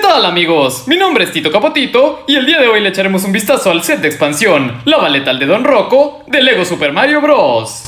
tal, amigos? Mi nombre es Tito Capotito y el día de hoy le echaremos un vistazo al set de expansión Lava Letal de Don Rocco de LEGO Super Mario Bros.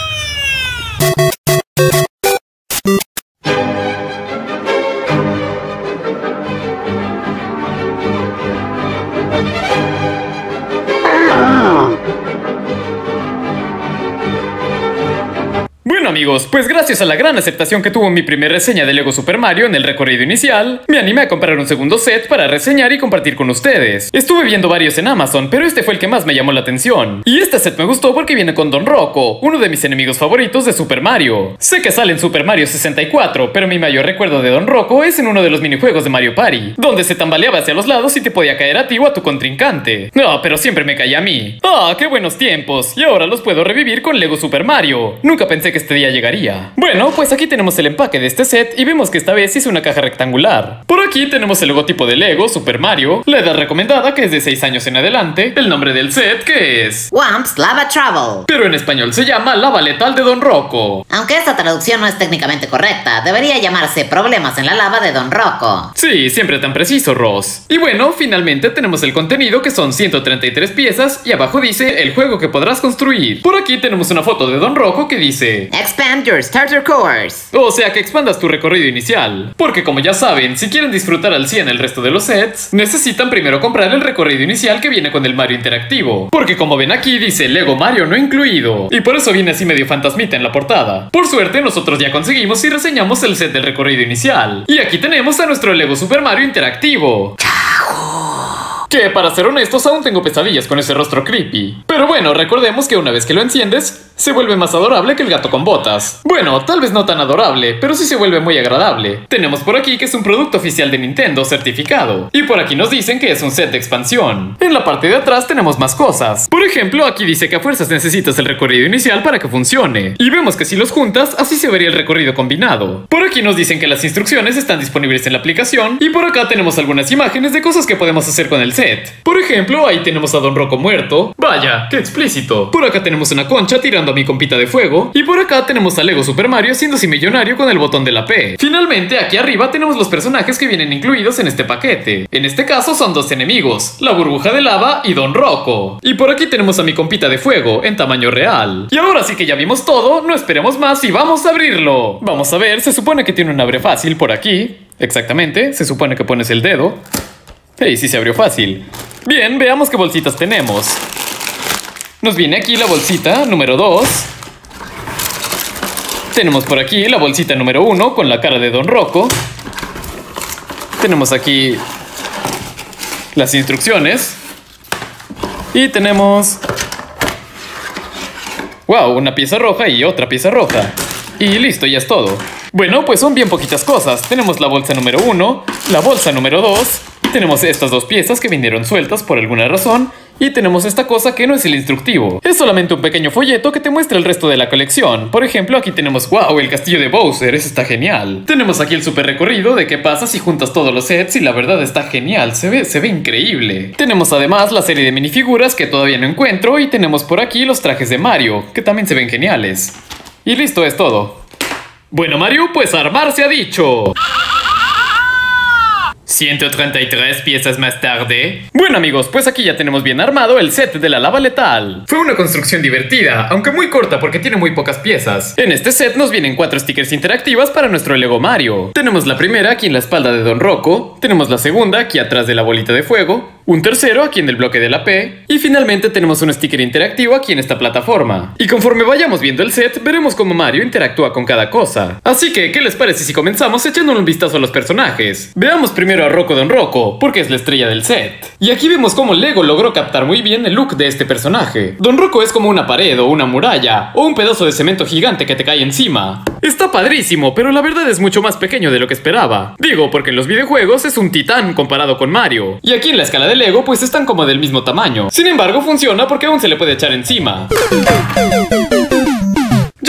Bueno, amigos, pues gracias a la gran aceptación que tuvo mi primera reseña de LEGO Super Mario en el recorrido inicial, me animé a comprar un segundo set para reseñar y compartir con ustedes. Estuve viendo varios en Amazon, pero este fue el que más me llamó la atención. Y este set me gustó porque viene con Don Rocco, uno de mis enemigos favoritos de Super Mario. Sé que sale en Super Mario 64, pero mi mayor recuerdo de Don Rocco es en uno de los minijuegos de Mario Party, donde se tambaleaba hacia los lados y te podía caer a ti o a tu contrincante. No, pero siempre me caía a mí. ¡Ah, qué buenos tiempos! Y ahora los puedo revivir con LEGO Super Mario. Nunca pensé que este día llegaría. Bueno, pues aquí tenemos el empaque de este set y vemos que esta vez es una caja rectangular. Por aquí tenemos el logotipo de LEGO Super Mario, la edad recomendada que es de 6 años en adelante, el nombre del set que es Whamp's Lava Trouble, pero en español se llama Lava Letal de Don Rocco. aunque esta traducción no es técnicamente correcta, debería llamarse Problemas en la Lava de Don Rocco. Sí, siempre tan preciso, Ross. Y bueno, finalmente tenemos el contenido que son 133 piezas y abajo dice el juego que podrás construir. Por aquí tenemos una foto de Don Rocco que dice Expand your starter course. o sea que expandas tu recorrido inicial. Porque como ya saben, si quieren disfrutar al 100 el resto de los sets, necesitan primero comprar el recorrido inicial que viene con el Mario interactivo. Porque como ven aquí dice LEGO Mario no incluido. Y por eso viene así medio fantasmita en la portada. Por suerte nosotros ya conseguimos y reseñamos el set del recorrido inicial. Y aquí tenemos a nuestro LEGO Super Mario interactivo. Que para ser honestos aún tengo pesadillas con ese rostro creepy. Pero bueno, recordemos que una vez que lo enciendes, se vuelve más adorable que el gato con botas. Bueno, tal vez no tan adorable, pero sí se vuelve muy agradable. Tenemos por aquí que es un producto oficial de Nintendo certificado. Y por aquí nos dicen que es un set de expansión. En la parte de atrás tenemos más cosas. Por ejemplo, aquí dice que a fuerzas necesitas el recorrido inicial para que funcione. Y vemos que si los juntas, así se vería el recorrido combinado. Por aquí nos dicen que las instrucciones están disponibles en la aplicación. Y por acá tenemos algunas imágenes de cosas que podemos hacer con el set. Por ejemplo, ahí tenemos a Don Rocco muerto. Vaya, qué explícito. Por acá tenemos una concha tirando a mi compita de fuego. Y por acá tenemos a LEGO Super Mario haciéndose millonario con el botón de la P. Finalmente, aquí arriba tenemos los personajes que vienen incluidos en este paquete. En este caso son dos enemigos, la burbuja de lava y Don Rocco. Y por aquí tenemos a mi compita de fuego en tamaño real. Y ahora sí que ya vimos todo, no esperemos más y vamos a abrirlo. Vamos a ver, se supone que tiene un abre fácil por aquí. Exactamente, se supone que pones el dedo. ¡Hey! Sí se abrió fácil. Bien, veamos qué bolsitas tenemos. Nos viene aquí la bolsita número 2. Tenemos por aquí la bolsita número 1 con la cara de Don Rocco. Tenemos aquí las instrucciones. Y tenemos... ¡wow! Una pieza roja y otra pieza roja. Y listo, ya es todo. Bueno, pues son bien poquitas cosas. Tenemos la bolsa número 1, la bolsa número 2... tenemos estas dos piezas que vinieron sueltas por alguna razón. Y tenemos esta cosa que no es el instructivo. Es solamente un pequeño folleto que te muestra el resto de la colección. Por ejemplo, aquí tenemos, wow, el castillo de Bowser, ese está genial. Tenemos aquí el super recorrido de qué pasa si juntas todos los sets y la verdad está genial, se ve increíble. Tenemos además la serie de minifiguras que todavía no encuentro y tenemos por aquí los trajes de Mario, que también se ven geniales. Y listo, es todo. Bueno, Mario, pues a armar se ha dicho. 133 piezas más tarde. Bueno, amigos, pues aquí ya tenemos bien armado el set de la lava letal. Fue una construcción divertida, aunque muy corta porque tiene muy pocas piezas. En este set nos vienen 4 stickers interactivas para nuestro LEGO Mario. Tenemos la primera aquí en la espalda de Don Rocco, tenemos la segunda aquí atrás de la bolita de fuego, un tercero aquí en el bloque de la P, y finalmente tenemos un sticker interactivo aquí en esta plataforma. Y conforme vayamos viendo el set, veremos cómo Mario interactúa con cada cosa. Así que, ¿qué les parece si comenzamos echando un vistazo a los personajes? Veamos primero a Rocco Don Rocco, porque es la estrella del set. Y aquí vemos cómo LEGO logró captar muy bien el look de este personaje. Don Rocco es como una pared o una muralla, o un pedazo de cemento gigante que te cae encima. Está padrísimo, pero la verdad es mucho más pequeño de lo que esperaba. Digo, porque en los videojuegos es un titán comparado con Mario. Y aquí en la escala de LEGO pues están como del mismo tamaño. Sin embargo, funciona porque aún se le puede echar encima.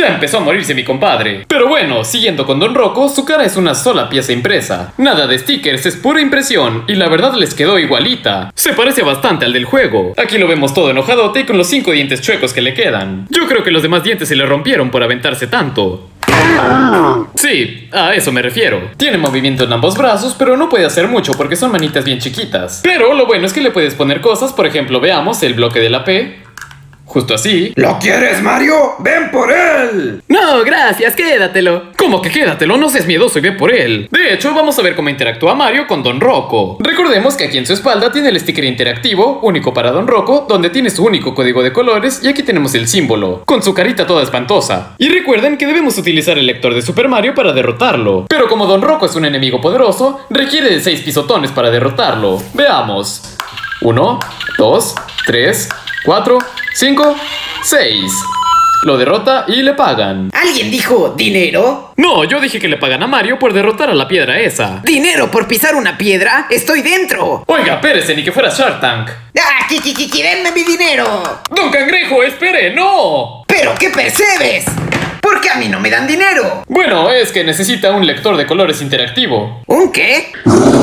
Ya empezó a morirse mi compadre. Pero bueno, siguiendo con Don Rocco, su cara es una sola pieza impresa. Nada de stickers, es pura impresión. Y la verdad les quedó igualita. Se parece bastante al del juego. Aquí lo vemos todo enojadote y con los 5 dientes chuecos que le quedan. Yo creo que los demás dientes se le rompieron por aventarse tanto. Sí, a eso me refiero. Tiene movimiento en ambos brazos, pero no puede hacer mucho porque son manitas bien chiquitas. Pero lo bueno es que le puedes poner cosas, por ejemplo, veamos el bloque de la P. Justo así. ¿Lo quieres, Mario? ¡Ven por él! No, gracias, quédatelo. ¿Cómo que quédatelo? No seas miedoso y ve por él. De hecho, vamos a ver cómo interactúa Mario con Don Rocco. Recordemos que aquí en su espalda tiene el sticker interactivo, único para Don Rocco, donde tiene su único código de colores, y aquí tenemos el símbolo, con su carita toda espantosa. Y recuerden que debemos utilizar el lector de Super Mario para derrotarlo. Pero como Don Rocco es un enemigo poderoso, requiere de 6 pisotones para derrotarlo. Veamos. 1, 2, 3, 4, 5, 6. Lo derrota y le pagan. ¿Alguien dijo dinero? No, yo dije que le pagan a Mario por derrotar a la piedra esa. ¿Dinero por pisar una piedra? ¡Estoy dentro! Oiga, espérese, ni que fuera Shark Tank. ¡Ah, denme mi dinero! ¡Don Cangrejo, espere! ¡No! ¿Pero qué percebes? ¿Por qué a mí no me dan dinero? Bueno, es que necesita un lector de colores interactivo. ¿Un qué?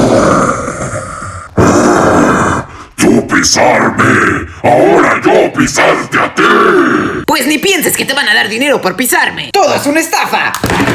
¡Tú pisarme! ¡Ahora yo pisarte a ti! Pues ni pienses que te van a dar dinero por pisarme. ¡Todo es una estafa!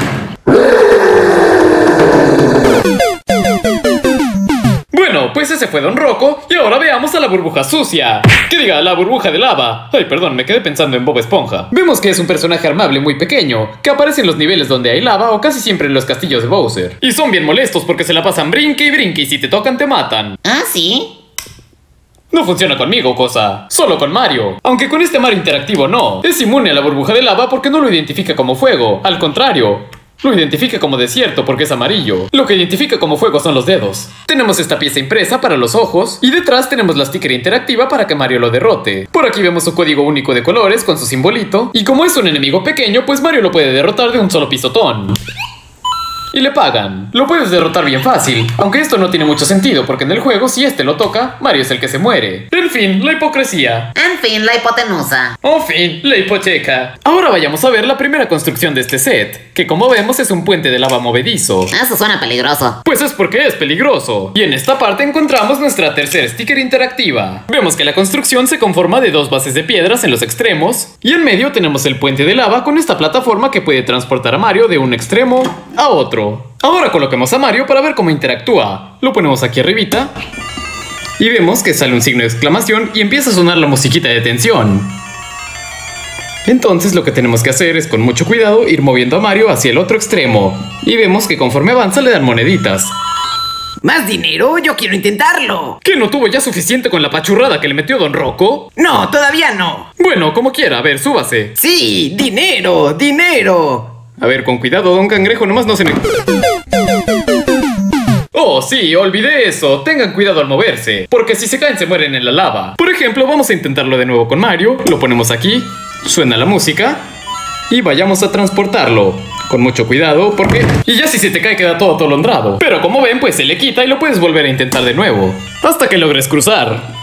Bueno, pues ese fue Don Rocco y ahora veamos a la burbuja sucia. Que diga, la burbuja de lava. Ay, perdón, me quedé pensando en Bob Esponja. Vemos que es un personaje armable muy pequeño, que aparece en los niveles donde hay lava o casi siempre en los castillos de Bowser. Y son bien molestos porque se la pasan brinque y brinque y si te tocan te matan. ¿Ah, sí? No funciona conmigo, cosa. Solo con Mario. Aunque con este Mario interactivo no. Es inmune a la burbuja de lava porque no lo identifica como fuego. Al contrario, lo identifica como desierto porque es amarillo. Lo que identifica como fuego son los dedos. Tenemos esta pieza impresa para los ojos. Y detrás tenemos la sticker interactiva para que Mario lo derrote. Por aquí vemos su código único de colores con su simbolito. Y como es un enemigo pequeño, pues Mario lo puede derrotar de un solo pisotón. Y le pagan. Lo puedes derrotar bien fácil, aunque esto no tiene mucho sentido porque en el juego si este lo toca, Mario es el que se muere. En fin, la hipocresía. En fin, la hipotenusa. En fin, la hipoteca. Ahora vayamos a ver la primera construcción de este set, que como vemos es un puente de lava movedizo. Eso suena peligroso. Pues es porque es peligroso. Y en esta parte encontramos nuestra tercera sticker interactiva. Vemos que la construcción se conforma de 2 bases de piedras en los extremos, y en medio tenemos el puente de lava con esta plataforma que puede transportar a Mario de un extremo a otro. Ahora coloquemos a Mario para ver cómo interactúa. Lo ponemos aquí arribita y vemos que sale un signo de exclamación y empieza a sonar la musiquita de tensión. Entonces lo que tenemos que hacer es con mucho cuidado ir moviendo a Mario hacia el otro extremo. Y vemos que conforme avanza le dan moneditas. ¿Más dinero? Yo quiero intentarlo. ¿Qué, no tuvo ya suficiente con la pachurrada que le metió Don Rocco? No, todavía no. Bueno, como quiera, a ver, súbase. Sí, dinero, dinero. A ver, con cuidado, Don Cangrejo, nomás no se me... Oh, sí, olvidé eso. Tengan cuidado al moverse, porque si se caen se mueren en la lava. Por ejemplo, vamos a intentarlo de nuevo con Mario. Lo ponemos aquí, suena la música y vayamos a transportarlo. Con mucho cuidado, porque... Y ya si se te cae queda todo atolondrado. Pero como ven, pues se le quita y lo puedes volver a intentar de nuevo, hasta que logres cruzar.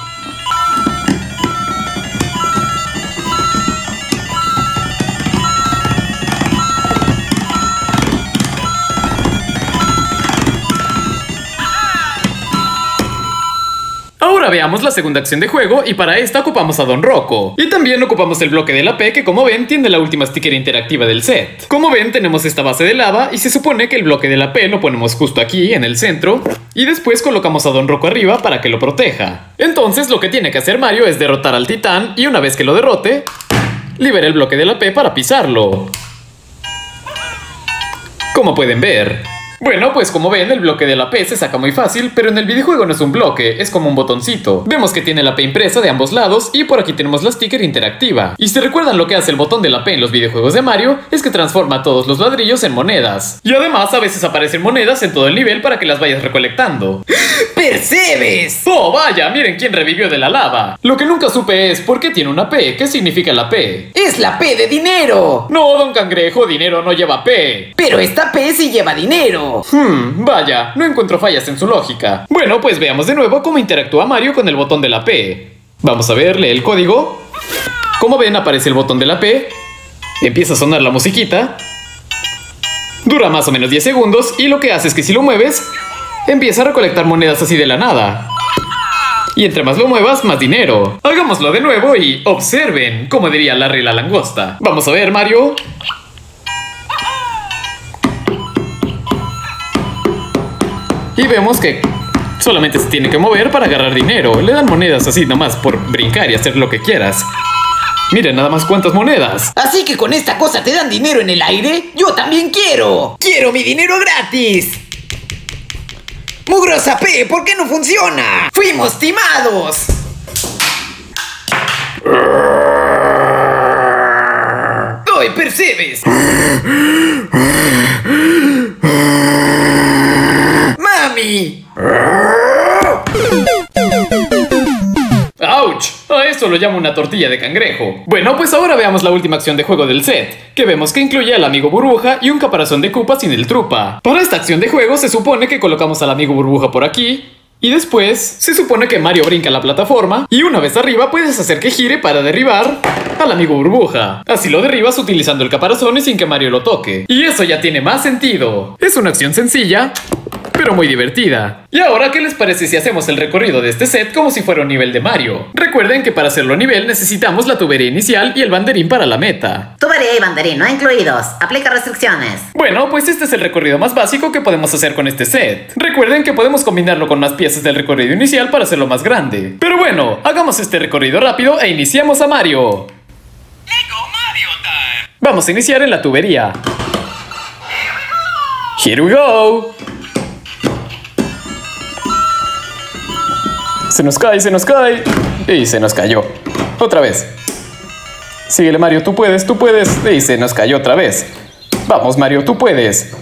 Ahora veamos la segunda acción de juego y para esta ocupamos a Don Rocco. Y también ocupamos el bloque de la P que como ven tiene la última sticker interactiva del set. Como ven tenemos esta base de lava y se supone que el bloque de la P lo ponemos justo aquí en el centro y después colocamos a Don Rocco arriba para que lo proteja. Entonces lo que tiene que hacer Mario es derrotar al titán y una vez que lo derrote, libera el bloque de la P para pisarlo. Como pueden ver. Bueno, pues como ven, el bloque de la P se saca muy fácil, pero en el videojuego no es un bloque, es como un botoncito. Vemos que tiene la P impresa de ambos lados y por aquí tenemos la sticker interactiva. Y si recuerdan lo que hace el botón de la P en los videojuegos de Mario, es que transforma todos los ladrillos en monedas. Y además a veces aparecen monedas en todo el nivel para que las vayas recolectando. ¡Percebes! ¡Oh, vaya! Miren quién revivió de la lava. Lo que nunca supe es ¿por qué tiene una P? ¿Qué significa la P? ¡Es la P de dinero! No, Don Cangrejo, dinero no lleva P. Pero esta P sí lleva dinero. Vaya, no encuentro fallas en su lógica. Bueno, pues veamos de nuevo cómo interactúa Mario con el botón de la P. Vamos a ver, lee el código. Como ven, aparece el botón de la P Empieza a sonar la musiquita. Dura más o menos 10 segundos y lo que hace es que si lo mueves, empieza a recolectar monedas así de la nada. Y entre más lo muevas, más dinero. Hagámoslo de nuevo y observen, como diría Larry la langosta. Vamos a ver, Mario. Y vemos que solamente se tiene que mover para agarrar dinero. Le dan monedas así nomás por brincar y hacer lo que quieras. Miren nada más cuántas monedas. Así que con esta cosa te dan dinero en el aire. Yo también quiero. ¡Quiero mi dinero gratis! ¡Mugrosa P! ¿Por qué no funciona? ¡Fuimos timados! ¡Ay, percebes! ¡Mami! ¡Auch! A esto lo llamo una tortilla de cangrejo. Bueno, pues ahora veamos la última acción de juego del set, que vemos que incluye al amigo burbuja y un caparazón de Koopa sin el trupa. Para esta acción de juego se supone que colocamos al amigo burbuja por aquí, y después se supone que Mario brinca la plataforma, y una vez arriba puedes hacer que gire para derribar al amigo burbuja. Así lo derribas utilizando el caparazón y sin que Mario lo toque. Y eso ya tiene más sentido. Es una acción sencilla, pero muy divertida. Y ahora, ¿qué les parece si hacemos el recorrido de este set como si fuera un nivel de Mario? Recuerden que para hacerlo nivel necesitamos la tubería inicial y el banderín para la meta. Tubería y banderín no incluidos. Aplica restricciones. Bueno, pues este es el recorrido más básico que podemos hacer con este set. Recuerden que podemos combinarlo con más piezas del recorrido inicial para hacerlo más grande. Pero bueno, hagamos este recorrido rápido e iniciamos a Mario. Lego Mario Time. Vamos a iniciar en la tubería. Here we go. Se nos cae, se nos cae. Y se nos cayó. Otra vez. Síguele, Mario, tú puedes, tú puedes. Y se nos cayó otra vez. Vamos, Mario, tú puedes.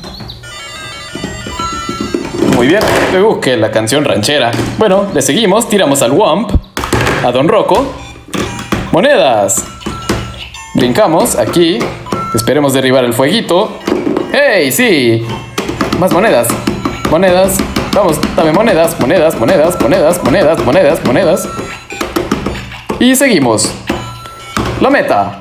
Muy bien. Que la canción ranchera. Bueno, le seguimos, tiramos al Womp, a Don Rocco. Monedas. Brincamos aquí. Esperemos derribar el fueguito. ¡Hey, sí! Más monedas. Monedas. Vamos, dame monedas, monedas, monedas, monedas, monedas, monedas, monedas. Y seguimos. La meta.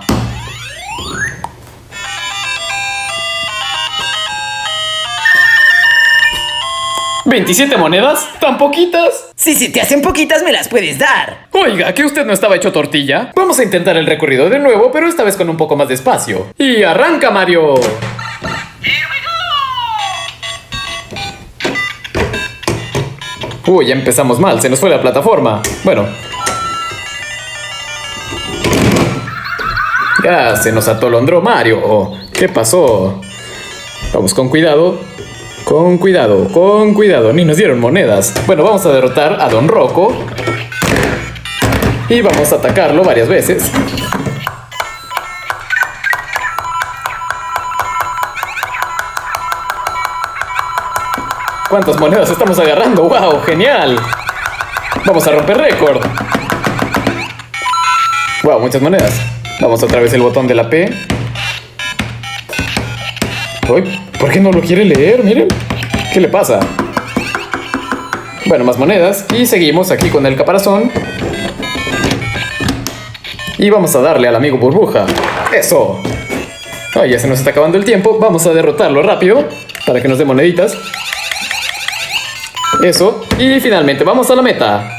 ¿27 monedas? ¿Tan poquitas? Si se te hacen poquitas, me las puedes dar. Oiga, ¿que usted no estaba hecho tortilla? Vamos a intentar el recorrido de nuevo, pero esta vez con un poco más de espacio. ¡Y arranca, Mario! Uy, ya empezamos mal, se nos fue la plataforma. Bueno. Ya se nos atolondró Mario. Oh, ¿qué pasó? Vamos con cuidado. Con cuidado, con cuidado. Ni nos dieron monedas. Bueno, vamos a derrotar a Don Rocco. Y vamos a atacarlo varias veces. ¿Cuántas monedas estamos agarrando? ¡Wow! ¡Genial! Vamos a romper récord. ¡Wow! Muchas monedas. Vamos otra vez el botón de la P. Uy, ¿por qué no lo quiere leer? Miren. ¿Qué le pasa? Bueno, más monedas. Y seguimos aquí con el caparazón. Y vamos a darle al amigo burbuja. ¡Eso! Ay, ya se nos está acabando el tiempo. Vamos a derrotarlo rápido para que nos dé moneditas. Eso. Y finalmente vamos a la meta.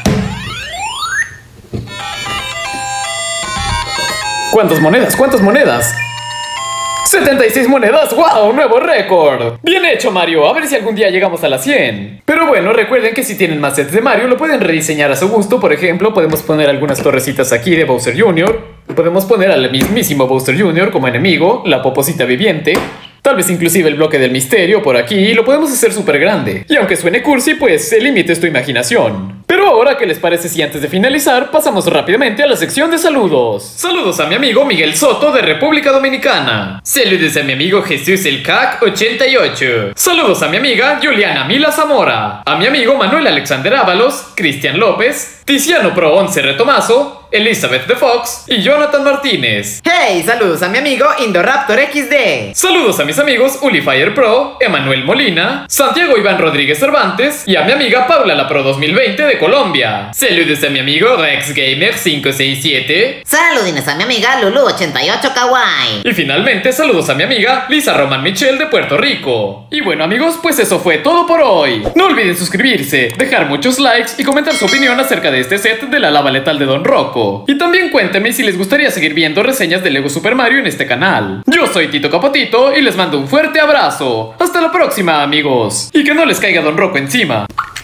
¿Cuántas monedas? ¿Cuántas monedas? 76 monedas, ¡wow! ¡Nuevo récord! Bien hecho, Mario, a ver si algún día llegamos a las 100. Pero bueno, recuerden que si tienen más sets de Mario lo pueden rediseñar a su gusto. Por ejemplo, podemos poner algunas torrecitas aquí de Bowser Jr. Podemos poner al mismísimo Bowser Jr. como enemigo, la poposita viviente. Tal vez inclusive el bloque del misterio por aquí, y lo podemos hacer súper grande. Y aunque suene cursi, pues el límite es tu imaginación. Pero ahora, ¿qué les parece si antes de finalizar pasamos rápidamente a la sección de saludos? Saludos a mi amigo Miguel Soto de República Dominicana. Saludos a mi amigo Jesús el CAC 88. Saludos a mi amiga Juliana Mila Zamora. A mi amigo Manuel Alexander Ábalos, Cristian López, Tiziano Pro 11 Retomazo, Elizabeth de Fox y Jonathan Martínez. Hey, saludos a mi amigo Indoraptor XD. Saludos a mis amigos Ulifire Pro, Emanuel Molina, Santiago Iván Rodríguez Cervantes y a mi amiga Paula la Pro 2020 de Colombia. Saludos a mi amigo Rex Gamer 567. Saludines a mi amiga Lulu88 Kawaii. Y finalmente saludos a mi amiga Lisa Roman Michelle de Puerto Rico. Y bueno amigos, pues eso fue todo por hoy. No olviden suscribirse, dejar muchos likes y comentar su opinión acerca de este set de la lava letal de Don Rocco. Y también cuéntenme si les gustaría seguir viendo reseñas de Lego Super Mario en este canal. Yo soy Tito Capotito y les mando un fuerte abrazo. Hasta la próxima amigos. Y que no les caiga Don Rocco encima.